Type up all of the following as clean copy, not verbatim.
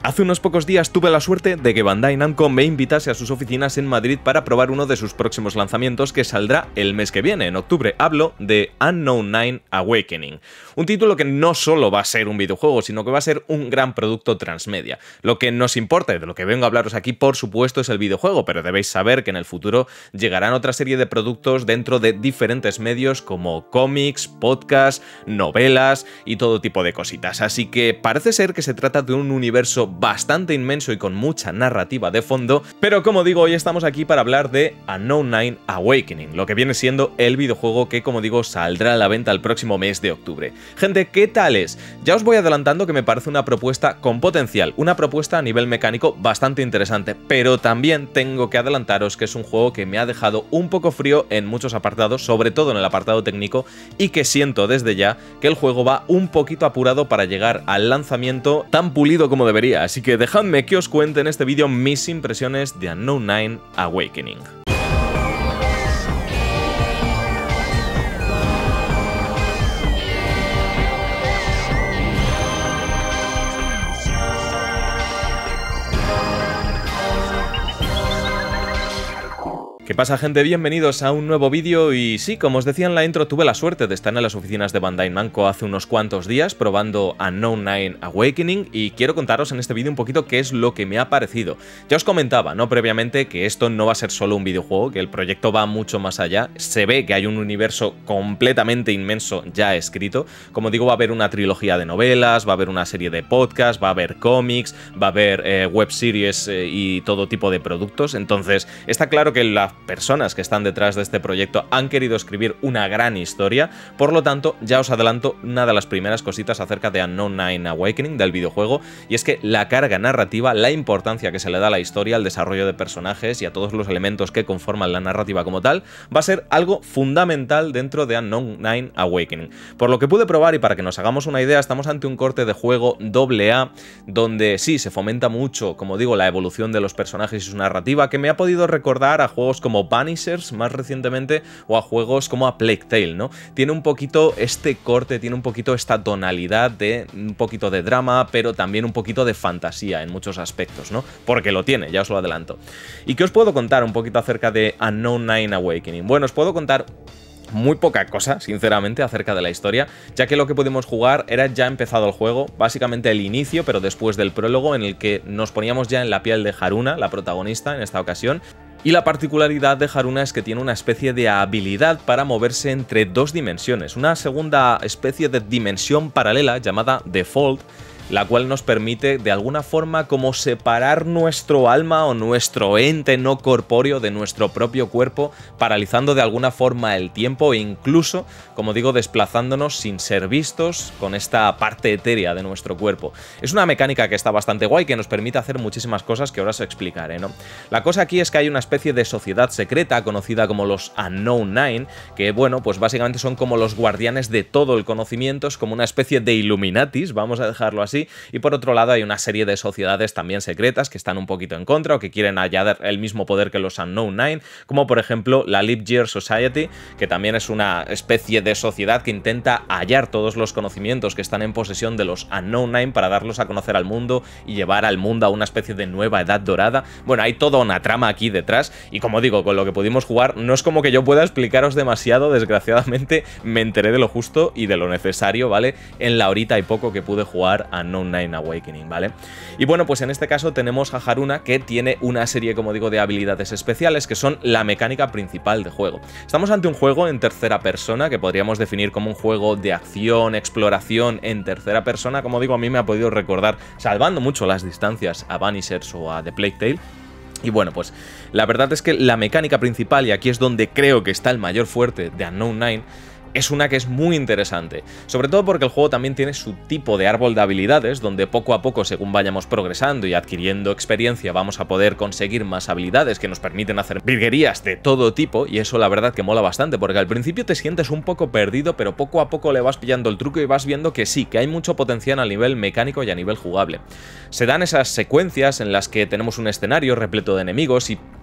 Hace unos pocos días tuve la suerte de que Bandai Namco me invitase a sus oficinas en Madrid para probar uno de sus próximos lanzamientos que saldrá el mes que viene, en octubre. Hablo de Unknown Nine Awakening, un título que no solo va a ser un videojuego, sino que va a ser un gran producto transmedia. Lo que nos importa y de lo que vengo a hablaros aquí, por supuesto, es el videojuego, pero debéis saber que en el futuro llegarán otra serie de productos dentro de diferentes medios como cómics, podcasts, novelas y todo tipo de cositas. Así que parece ser que se trata de un universo bastante inmenso y con mucha narrativa de fondo, pero como digo, hoy estamos aquí para hablar de Unknown Nine Awakening, lo que viene siendo el videojuego que, como digo, saldrá a la venta el próximo mes de octubre. Gente, ¿qué tal es? Ya os voy adelantando que me parece una propuesta con potencial, una propuesta a nivel mecánico bastante interesante, pero también tengo que adelantaros que es un juego que me ha dejado un poco frío en muchos apartados, sobre todo en el apartado técnico, y que siento desde ya que el juego va un poquito apurado para llegar al lanzamiento tan pulido como debería. Así que dejadme que os cuente en este vídeo mis impresiones de Unknown Nine Awakening. ¿Qué pasa, gente? Bienvenidos a un nuevo vídeo y sí, como os decía en la intro, tuve la suerte de estar en las oficinas de Bandai Namco hace unos cuantos días probando Unknown Nine Awakening y quiero contaros en este vídeo un poquito qué es lo que me ha parecido. Ya os comentaba, ¿no?, previamente, que esto no va a ser solo un videojuego, que el proyecto va mucho más allá. Se ve que hay un universo completamente inmenso ya escrito. Como digo, va a haber una trilogía de novelas, va a haber una serie de podcasts, va a haber cómics, va a haber web series y todo tipo de productos. Entonces, está claro que las personas que están detrás de este proyecto han querido escribir una gran historia. Por lo tanto, ya os adelanto una de las primeras cositas acerca de Unknown Nine Awakening, del videojuego, y es que la carga narrativa, la importancia que se le da a la historia, al desarrollo de personajes y a todos los elementos que conforman la narrativa como tal, va a ser algo fundamental dentro de Unknown Nine Awakening. Por lo que pude probar, y para que nos hagamos una idea, estamos ante un corte de juego AA, donde sí, se fomenta mucho, como digo, la evolución de los personajes y su narrativa, que me ha podido recordar a juegos como Vanishers más recientemente o a juegos como a Plague Tale, ¿no? Tiene un poquito este corte, tiene un poquito esta tonalidad de un poquito de drama, pero también un poquito de fantasía en muchos aspectos, ¿no? Porque lo tiene, ya os lo adelanto. ¿Y qué os puedo contar un poquito acerca de Unknown Nine Awakening? Bueno, os puedo contar muy poca cosa, sinceramente, acerca de la historia, ya que lo que pudimos jugar era ya empezado el juego, básicamente el inicio, pero después del prólogo, en el que nos poníamos ya en la piel de Haruna, la protagonista en esta ocasión. Y la particularidad de Haruna es que tiene una especie de habilidad para moverse entre dos dimensiones, una segunda especie de dimensión paralela llamada Default, la cual nos permite de alguna forma como separar nuestro alma o nuestro ente no corpóreo de nuestro propio cuerpo, paralizando de alguna forma el tiempo e incluso, como digo, desplazándonos sin ser vistos con esta parte etérea de nuestro cuerpo. Es una mecánica que está bastante guay, que nos permite hacer muchísimas cosas que ahora os explicaré, ¿no? La cosa aquí es que hay una especie de sociedad secreta conocida como los Unknown Nine, que, bueno, pues básicamente son como los guardianes de todo el conocimiento, es como una especie de Illuminatis, vamos a dejarlo así. Y por otro lado hay una serie de sociedades también secretas que están un poquito en contra o que quieren hallar el mismo poder que los Unknown Nine, como por ejemplo la Leap Year Society, que también es una especie de sociedad que intenta hallar todos los conocimientos que están en posesión de los Unknown Nine para darlos a conocer al mundo y llevar al mundo a una especie de nueva edad dorada. Bueno, hay toda una trama aquí detrás y, como digo, con lo que pudimos jugar no es como que yo pueda explicaros demasiado. Desgraciadamente me enteré de lo justo y de lo necesario, ¿vale?, en la horita y poco que pude jugar a Unknown Nine Awakening, ¿vale? Y bueno, pues en este caso tenemos a Haruna, que tiene una serie, como digo, de habilidades especiales que son la mecánica principal del juego. Estamos ante un juego en tercera persona, que podríamos definir como un juego de acción, exploración en tercera persona. Como digo, a mí me ha podido recordar, salvando mucho las distancias, a Vanishers o a The Plague Tale. Y bueno, pues la verdad es que la mecánica principal, y aquí es donde creo que está el mayor fuerte de Unknown Nine, es una que es muy interesante, sobre todo porque el juego también tiene su tipo de árbol de habilidades, donde poco a poco, según vayamos progresando y adquiriendo experiencia, vamos a poder conseguir más habilidades que nos permiten hacer virguerías de todo tipo, y eso la verdad que mola bastante, porque al principio te sientes un poco perdido, pero poco a poco le vas pillando el truco y vas viendo que sí, que hay mucho potencial a nivel mecánico y a nivel jugable. Se dan esas secuencias en las que tenemos un escenario repleto de enemigos y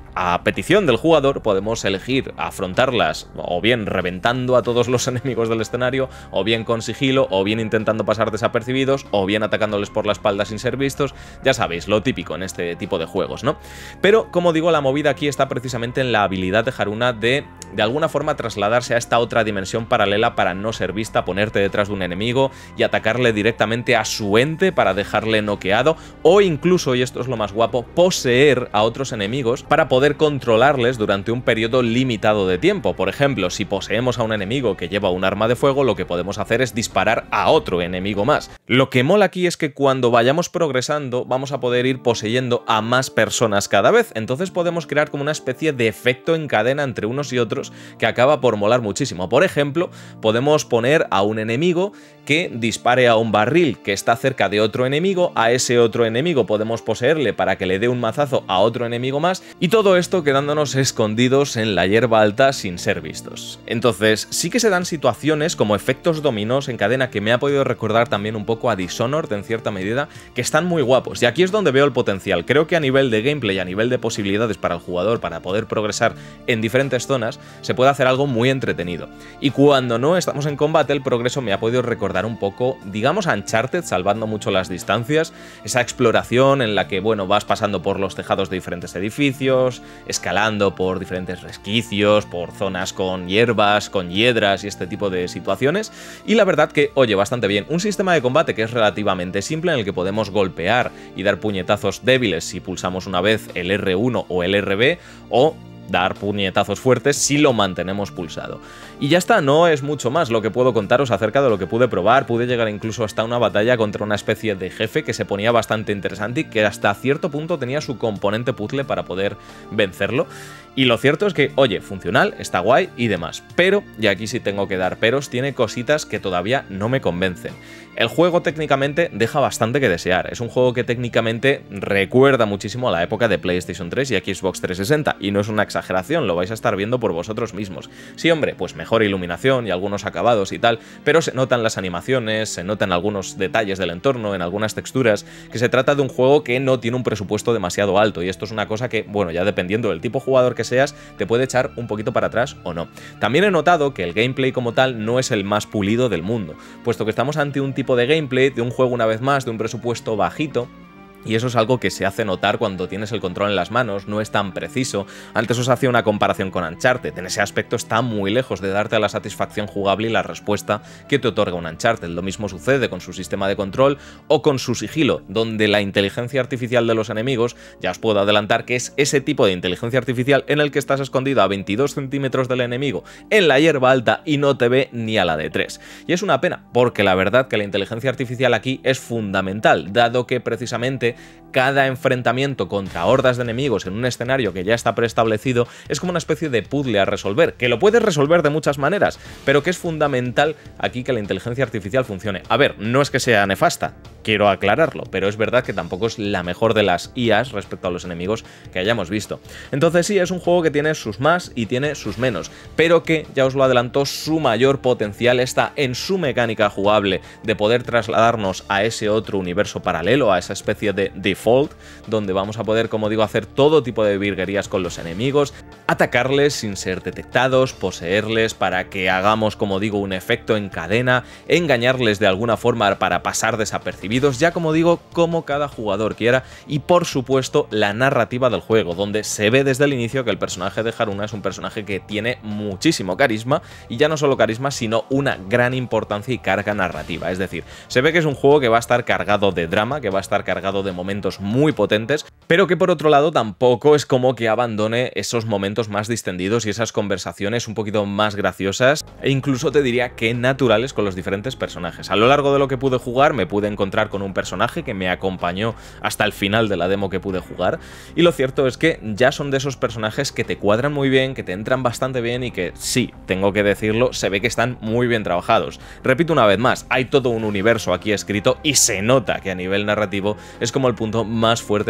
a petición del jugador podemos elegir afrontarlas o bien reventando a todos los enemigos del escenario, o bien con sigilo, o bien intentando pasar desapercibidos, o bien atacándoles por la espalda sin ser vistos. Ya sabéis, lo típico en este tipo de juegos, ¿no? Pero, como digo, la movida aquí está precisamente en la habilidad de Haruna de alguna forma trasladarse a esta otra dimensión paralela para no ser vista, ponerte detrás de un enemigo y atacarle directamente a su ente para dejarle noqueado, o incluso, y esto es lo más guapo, poseer a otros enemigos para poder controlarles durante un periodo limitado de tiempo. Por ejemplo, si poseemos a un enemigo que lleva un arma de fuego, lo que podemos hacer es disparar a otro enemigo más. Lo que mola aquí es que cuando vayamos progresando vamos a poder ir poseyendo a más personas cada vez, entonces podemos crear como una especie de efecto en cadena entre unos y otros que acaba por molar muchísimo. Por ejemplo, podemos poner a un enemigo que dispare a un barril que está cerca de otro enemigo, a ese otro enemigo podemos poseerle para que le dé un mazazo a otro enemigo más, y todo esto quedándonos escondidos en la hierba alta sin ser vistos. Entonces sí que se dan situaciones como efectos dominós en cadena que me ha podido recordar también un poco a Dishonored en cierta medida, que están muy guapos, y aquí es donde veo el potencial. Creo que a nivel de gameplay, a nivel de posibilidades para el jugador para poder progresar en diferentes zonas, se puede hacer algo muy entretenido. Y cuando no estamos en combate, el progreso me ha podido recordar un poco, digamos, a Uncharted, salvando mucho las distancias, esa exploración en la que, bueno, vas pasando por los tejados de diferentes edificios, escalando por diferentes resquicios, por zonas con hierbas, con hiedras y este tipo de situaciones, y la verdad que, oye, bastante bien. Un sistema de combate que es relativamente simple, en el que podemos golpear y dar puñetazos débiles si pulsamos una vez el R1 o el RB, o dar puñetazos fuertes si lo mantenemos pulsado. Y ya está, no es mucho más lo que puedo contaros acerca de lo que pude probar. Pude llegar incluso hasta una batalla contra una especie de jefe que se ponía bastante interesante y que hasta cierto punto tenía su componente puzzle para poder vencerlo. Y lo cierto es que, oye, funcional, está guay y demás. Pero, y aquí sí tengo que dar peros, tiene cositas que todavía no me convencen. El juego técnicamente deja bastante que desear. Es un juego que técnicamente recuerda muchísimo a la época de PlayStation 3 y Xbox 360. Y no es una exageración, lo vais a estar viendo por vosotros mismos. Sí, hombre, pues mejor iluminación y algunos acabados y tal, pero se notan las animaciones, se notan algunos detalles del entorno, en algunas texturas, que se trata de un juego que no tiene un presupuesto demasiado alto. Y esto es una cosa que, bueno, ya dependiendo del tipo de jugador que seas, te puede echar un poquito para atrás o no. También he notado que el gameplay como tal no es el más pulido del mundo, puesto que estamos ante un tipo de gameplay de un juego, una vez más, de un presupuesto bajito. Y eso es algo que se hace notar cuando tienes el control en las manos, no es tan preciso. Antes os hacía una comparación con Uncharted, en ese aspecto está muy lejos de darte la satisfacción jugable y la respuesta que te otorga un Uncharted. Lo mismo sucede con su sistema de control o con su sigilo, donde la inteligencia artificial de los enemigos, ya os puedo adelantar que es ese tipo de inteligencia artificial en el que estás escondido a 22 centímetros del enemigo en la hierba alta y no te ve ni a la de 3. Y es una pena, porque la verdad que la inteligencia artificial aquí es fundamental, dado que precisamente cada enfrentamiento contra hordas de enemigos en un escenario que ya está preestablecido es como una especie de puzzle a resolver, que lo puedes resolver de muchas maneras, pero que es fundamental aquí que la inteligencia artificial funcione. A ver, no es que sea nefasta, quiero aclararlo, pero es verdad que tampoco es la mejor de las IAs respecto a los enemigos que hayamos visto. Entonces sí, es un juego que tiene sus más y tiene sus menos, pero que, ya os lo adelanto, su mayor potencial está en su mecánica jugable de poder trasladarnos a ese otro universo paralelo, a esa especie de default, donde vamos a poder, como digo, hacer todo tipo de virguerías con los enemigos, atacarles sin ser detectados, poseerles para que hagamos, como digo, un efecto en cadena, engañarles de alguna forma para pasar desapercibidos, ya como digo, como cada jugador quiera, y por supuesto la narrativa del juego, donde se ve desde el inicio que el personaje de Haruna es un personaje que tiene muchísimo carisma, y ya no solo carisma, sino una gran importancia y carga narrativa. Es decir, se ve que es un juego que va a estar cargado de drama, que va a estar cargado de momentos muy potentes, pero que por otro lado tampoco es como que abandone esos momentos más distendidos y esas conversaciones un poquito más graciosas e incluso te diría que naturales con los diferentes personajes. A lo largo de lo que pude jugar me pude encontrar con un personaje que me acompañó hasta el final de la demo que pude jugar, y lo cierto es que ya son de esos personajes que te cuadran muy bien, que te entran bastante bien y que sí, tengo que decirlo, se ve que están muy bien trabajados. Repito una vez más, hay todo un universo aquí escrito y se nota que a nivel narrativo es como el punto más fuerte a destacar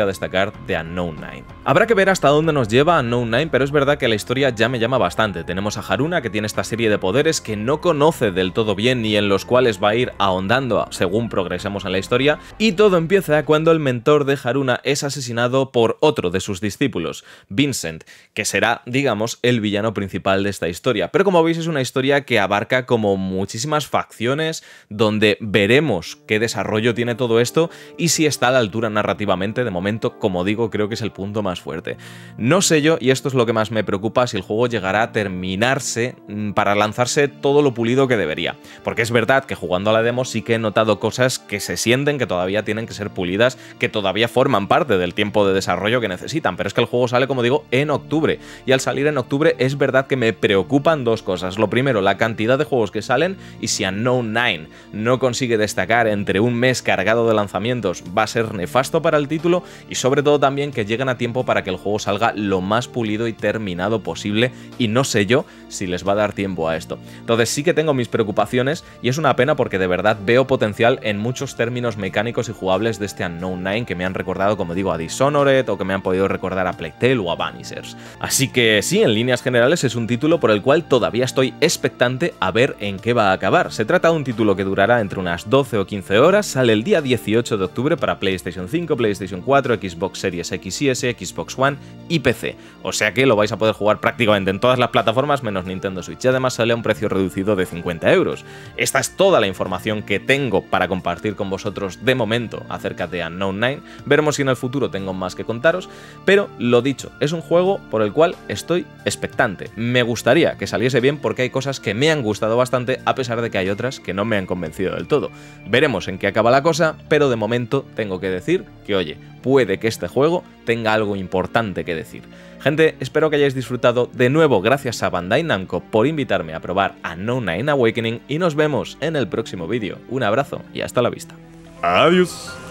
hablar de Unknown Nine. Habrá que ver hasta dónde nos lleva Unknown Nine, pero es verdad que la historia ya me llama bastante. Tenemos a Haruna, que tiene esta serie de poderes que no conoce del todo bien y en los cuales va a ir ahondando según progresemos en la historia, y todo empieza cuando el mentor de Haruna es asesinado por otro de sus discípulos, Vincent, que será, digamos, el villano principal de esta historia. Pero como veis es una historia que abarca como muchísimas facciones, donde veremos qué desarrollo tiene todo esto y si está a la altura narrativamente. De momento, como digo, creo que es el punto más fuerte. No sé yo, y esto es lo que más me preocupa, si el juego llegará a terminarse para lanzarse todo lo pulido que debería. Porque es verdad que jugando a la demo sí que he notado cosas que se sienten que todavía tienen que ser pulidas, que todavía forman parte del tiempo de desarrollo que necesitan. Pero es que el juego sale, como digo, en octubre. Y al salir en octubre es verdad que me preocupan dos cosas. Lo primero, la cantidad de juegos que salen, y si Unknown Nine no consigue destacar entre un mes cargado de lanzamientos, va a ser nefasto para el título, y sobre todo también que lleguen a tiempo para que el juego salga lo más pulido y terminado posible, y no sé yo si les va a dar tiempo a esto. Entonces sí que tengo mis preocupaciones, y es una pena porque de verdad veo potencial en muchos términos mecánicos y jugables de este Unknown Nine que me han recordado, como digo, a Dishonored, o que me han podido recordar a Plague Tale o a Vanishers. Así que sí, en líneas generales es un título por el cual todavía estoy expectante a ver en qué va a acabar. Se trata de un título que durará entre unas 12 o 15 horas, sale el día 18 de octubre para PlayStation 5, PlayStation 4, Xbox Series X y S, Xbox One y PC. O sea que lo vais a poder jugar prácticamente en todas las plataformas menos Nintendo Switch. Y además sale a un precio reducido de 50 euros. Esta es toda la información que tengo para compartir con vosotros de momento acerca de Unknown Nine. Veremos si en el futuro tengo más que contaros, pero lo dicho, es un juego por el cual estoy expectante. Me gustaría que saliese bien porque hay cosas que me han gustado bastante, a pesar de que hay otras que no me han convencido del todo. Veremos en qué acaba la cosa, pero de momento tengo que decir que, oye, puede que este juego tenga algo importante que decir. Gente, espero que hayáis disfrutado. De nuevo, gracias a Bandai Namco por invitarme a probar Unknown Nine Awakening, y nos vemos en el próximo vídeo. Un abrazo y hasta la vista. Adiós.